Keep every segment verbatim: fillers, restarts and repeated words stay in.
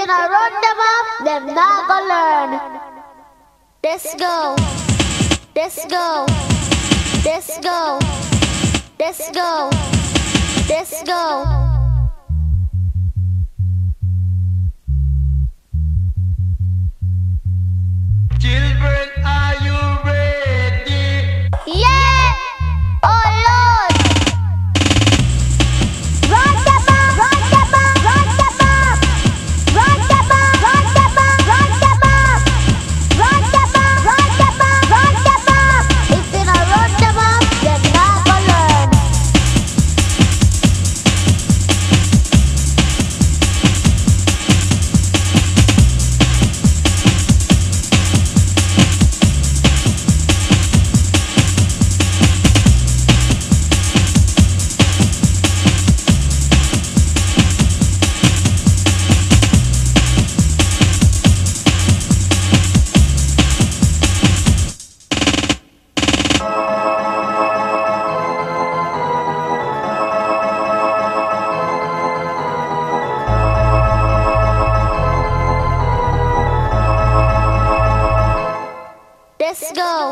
you not run them up, them not gonna learn. Let's go, let's go, let's go, let's go, let's go. Children, are you ready? Yeah! Oh Lord! Run them up! Run them up! Run them up! Run them up! Run them up! Run them up! Run them up! Run them up! Run them up! If you not run them up, then not gonna learn. Let's go.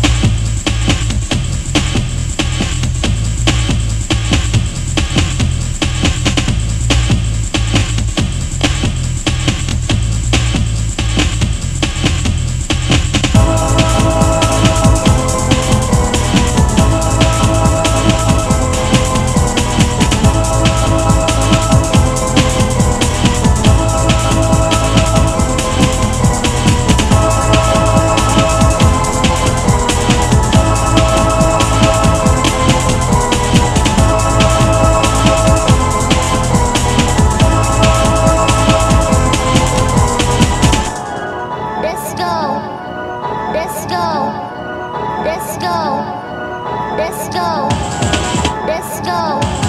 Let's go, let's go, let's go, let's go, let's go.